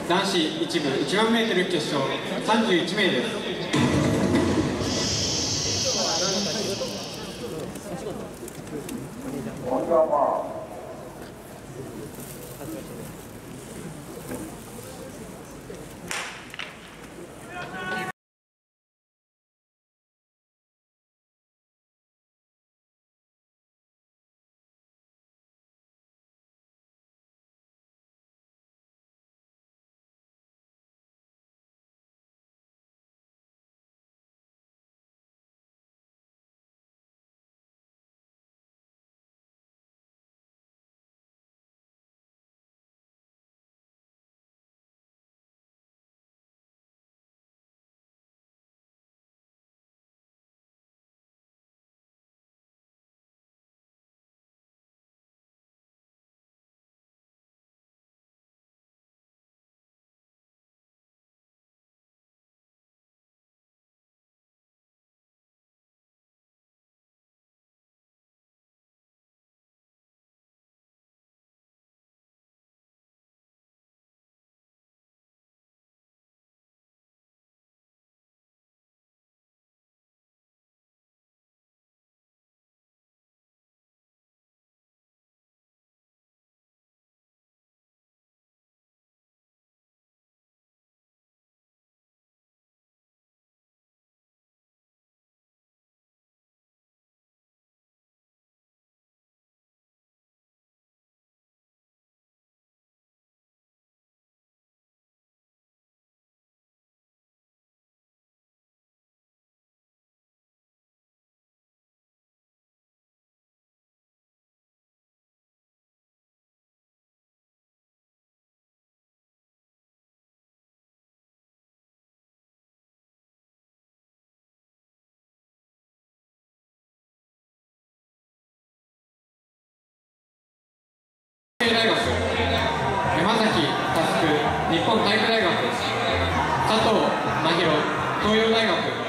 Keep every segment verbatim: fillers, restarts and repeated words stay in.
男子一部いちまんメートル決勝さんじゅういち名です。大学、山崎佑、日本体育大学、佐藤真宙、東洋大学。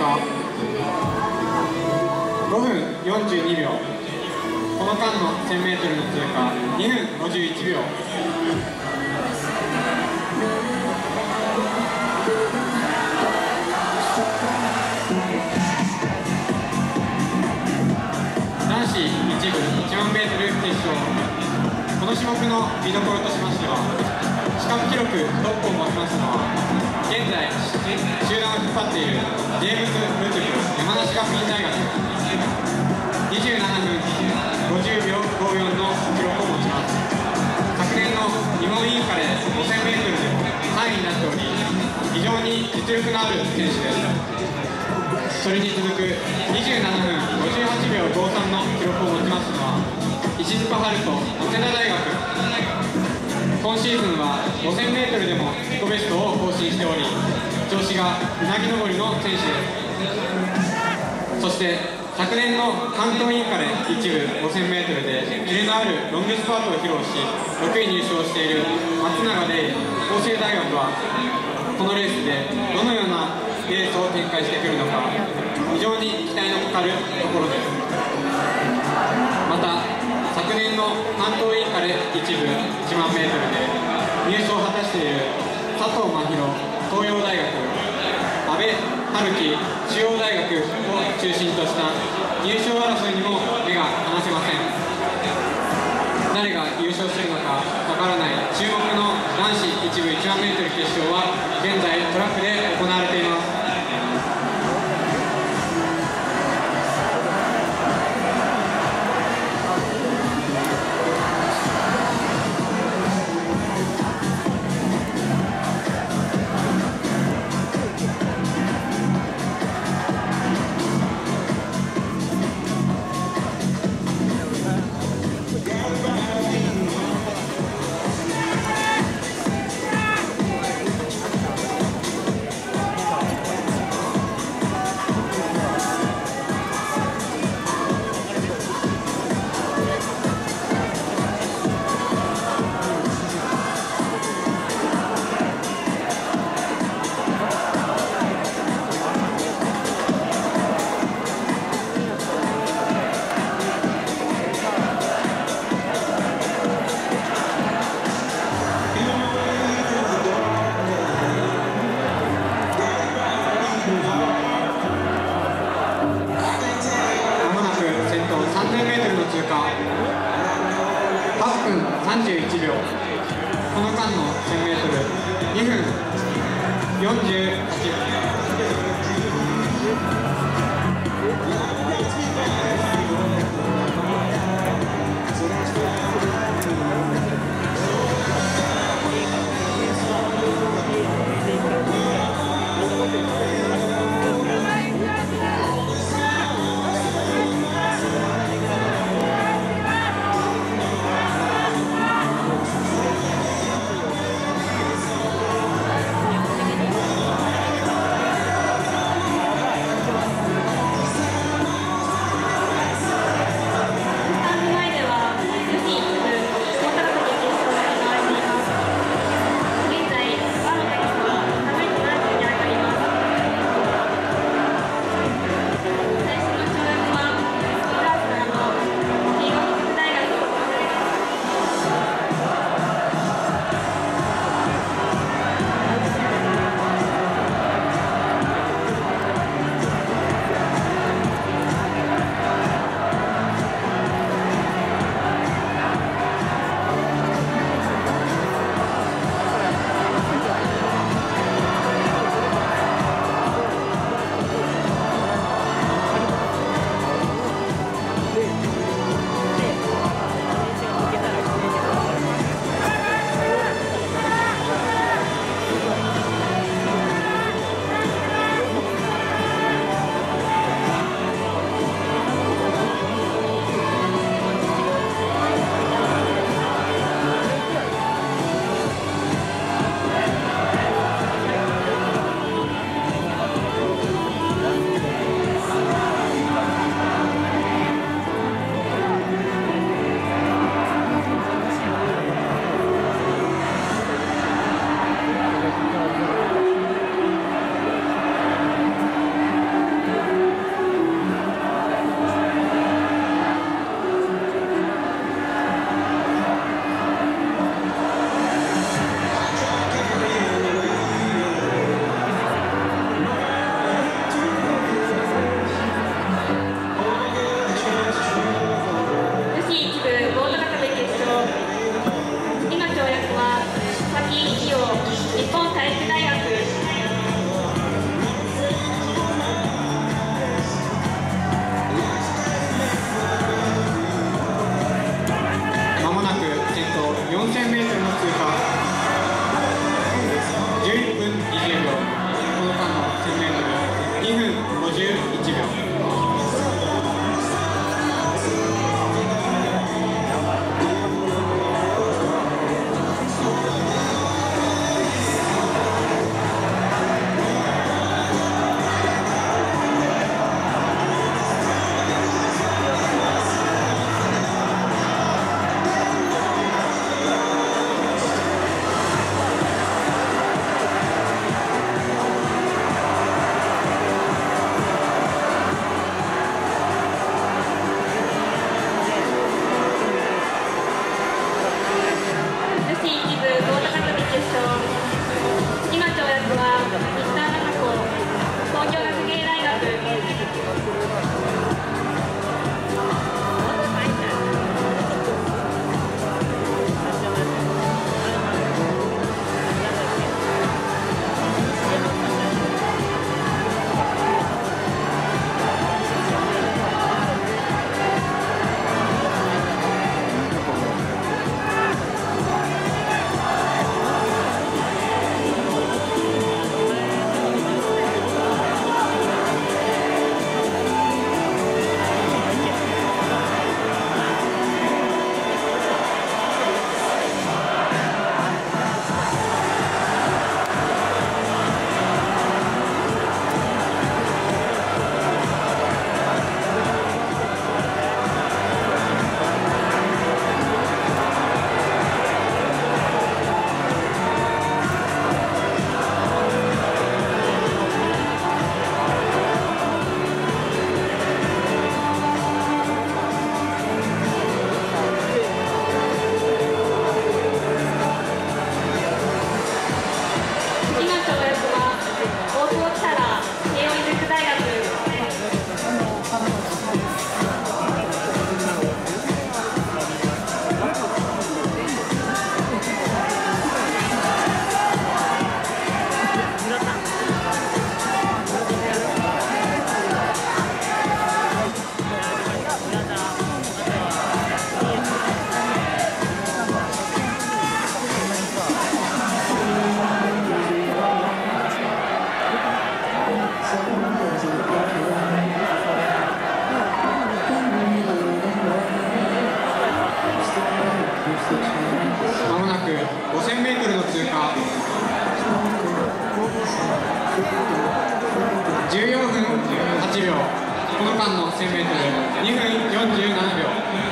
過ごふんよんじゅうにびょう。この間の せんメートル の通過にふんごじゅういちびょう。男子一部いちまんメートル決勝。この種目の見どころとしましては、視覚記録トップを持ちますのは現在集団を引っ張っているジェームズ・ルトゥク山梨学院大学、にじゅうななふんごじゅうびょうごじゅうよんの記録を持ちます。昨年の日本インカレ ごせんメートル でもさんいになっており、非常に実力のある選手です。それに続くにじゅうななふんごじゅうはちびょうごさんの記録を持ちますのは石塚春人、早稲田大学。今シーズンは ごせんメートル でも自己ベストを更新しており、調子がうなぎ登りの選手です。そして昨年の関東インカレ一部 ごせんメートル でキレのあるロングスパートを披露しろくい入賞している松永玲、法政大学はこのレースでどのようなレースを展開してくるのか、非常に期待のかかるところです。また昨年の関東インカレ一部いちまんメートル で入賞を果たしている佐藤真宙、東洋大学、阿部春樹、中央大学を中心とした入賞争いにも目が離せません。誰が優勝するのかわからない注目の男子一部いちまんメートル 決勝は現在トラックで行われています。さんじゅういちびょう。この間の せんメートル にふんよんじゅうはちびょう。 よんじゅうななびょう。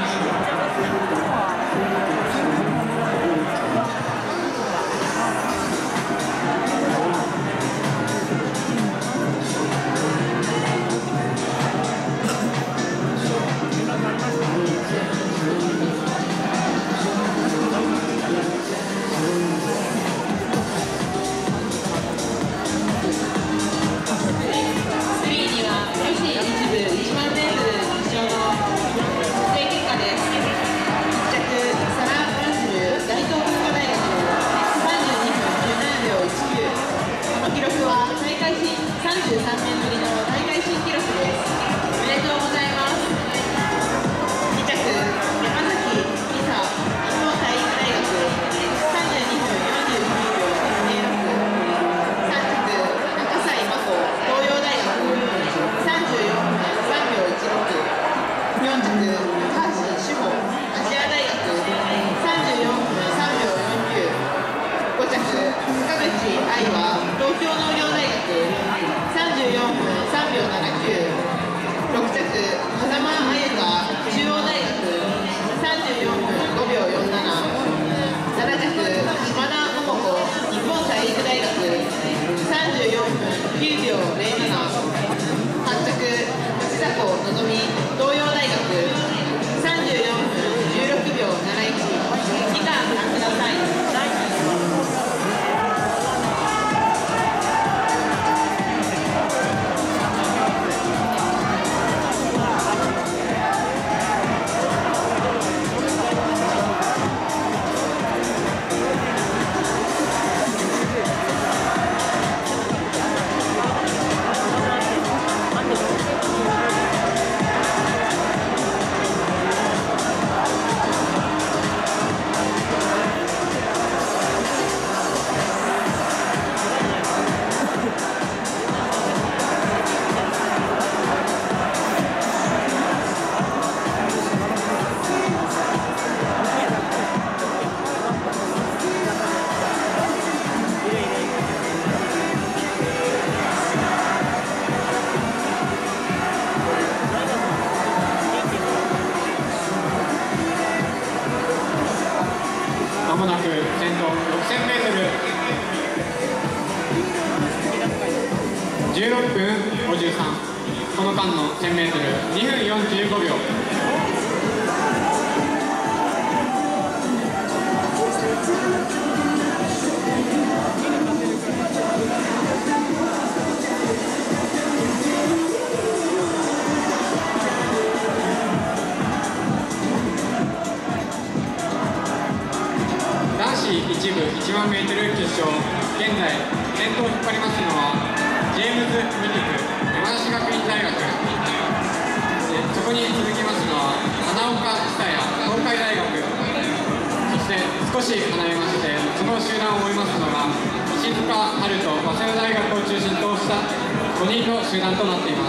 まもなく先頭ろくせんメートルじゅうろっぷんごじゅうさん、この間の せんメートルにふんよんじゅうごびょう。一部いちまんメートル決勝、現在先頭を引っ張りますのはジェームズ・ミティク山梨学院大学で、そこに続きますのは花岡久也東海大学、そして少し離れましてその集団を追いますのが石塚春人早稲田大学を中心としたごにんの集団となっています。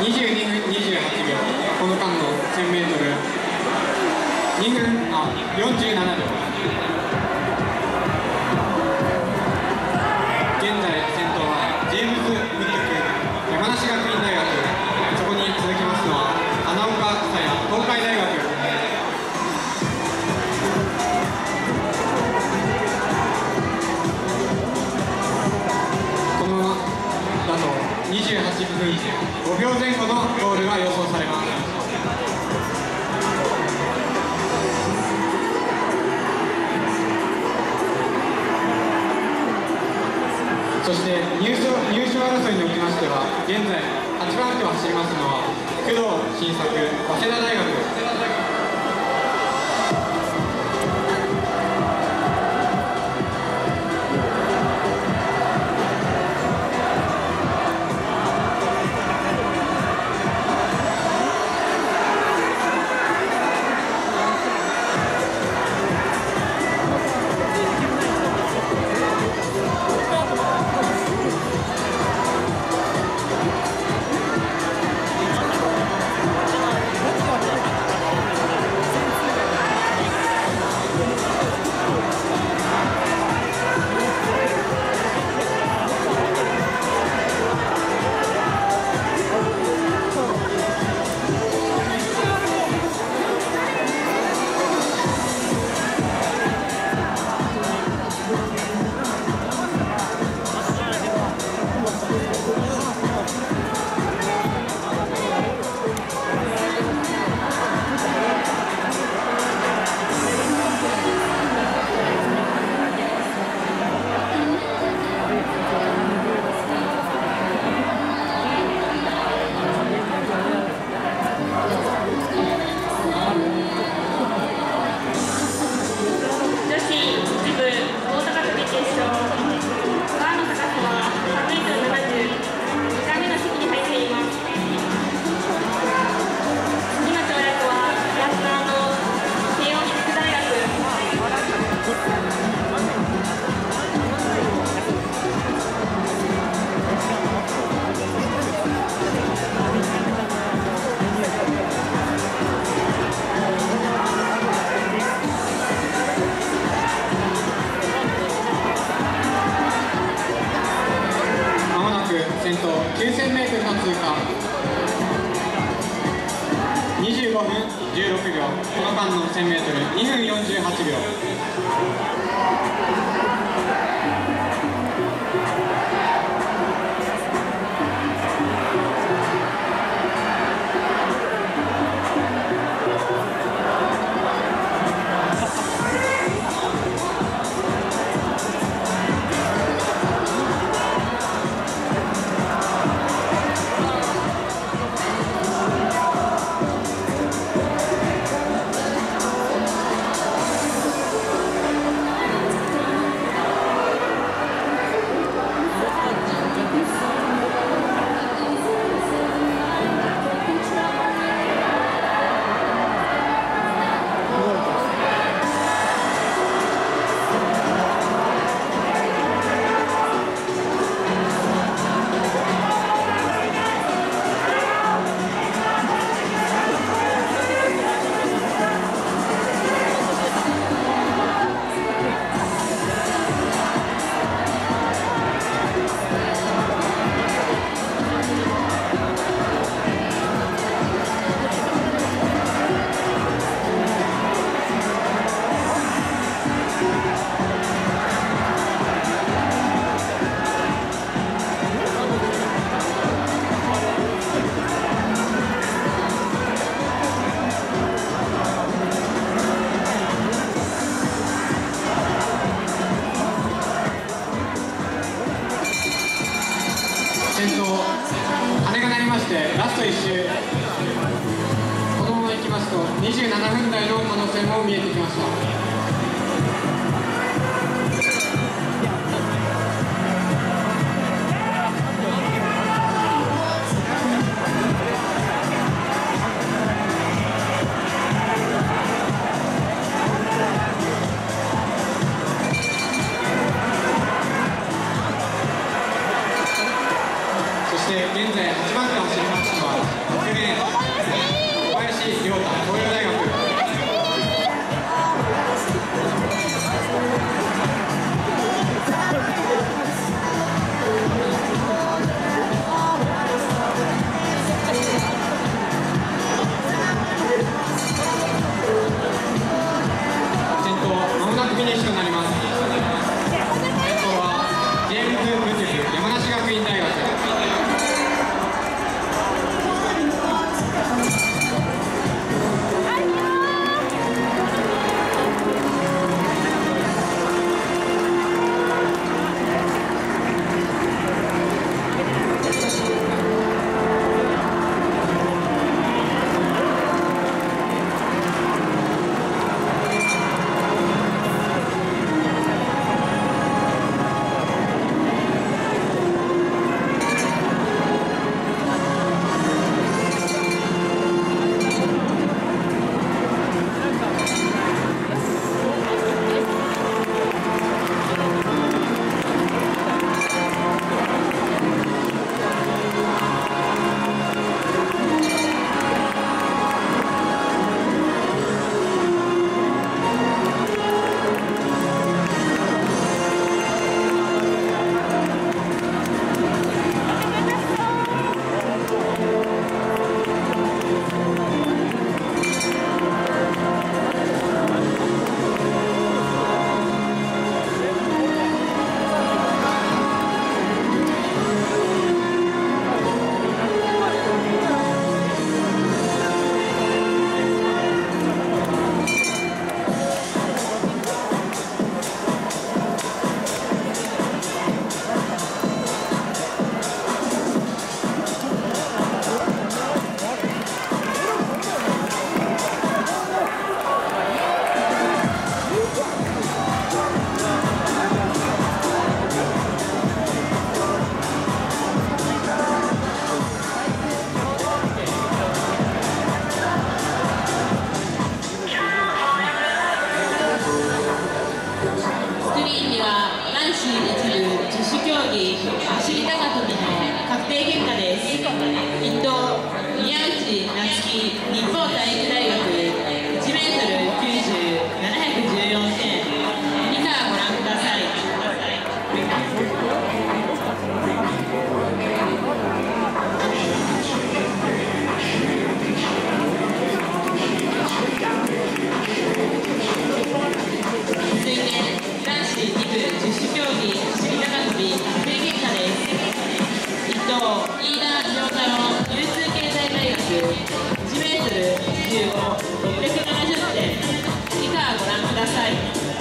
にじゅうにふんにじゅうはちびょう、この間の せんメートルにふんあよんじゅうななびょう。現在先頭はジェームズ・ウッド君、山梨学院大学、そこに続きますのは花岡紗也、東海大学。このままだとにじゅうはちふんごびょうぜん後のゴールが予想されます。そして入賞、入賞争いにおきましては、現在はちばん手を走りますのは工藤新作、早稲田大学。先頭きゅうせんメートルの通過、にじゅうごふんじゅうろくびょう、この間の せんメートルにふんよんじゅうはちびょう。先頭、鐘が鳴りましてラストいっ周、このままいきますとにじゅうななふん台の可能性も見えてきました。そして現在はちばん手を走りましたのはろくねん小林亮太東洋大学。先頭まもなくフィニッシュとなります。先頭はジェームズ・ムテュ山梨学院大学。 走り高跳びの確定結果です。いっ等宮内夏希日本体育大学いちメートルきゅうじゅう、ななひゃくじゅうよんてん。以下ご覧ください。続いて男子に部十種競技走り高跳び確定結果です。いっ等飯田亮太郎流通経済大学いちメートルじゅうご、ろっぴゃくななじゅってん。以下ご覧ください。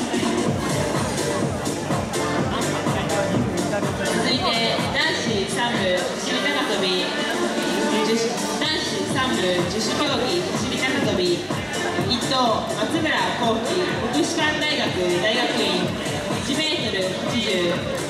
続いて男子さん部走り高跳び男子さん部十種競技走り高跳びいっ等松村幸輝国士舘大学大学院いちメートルはちじゅう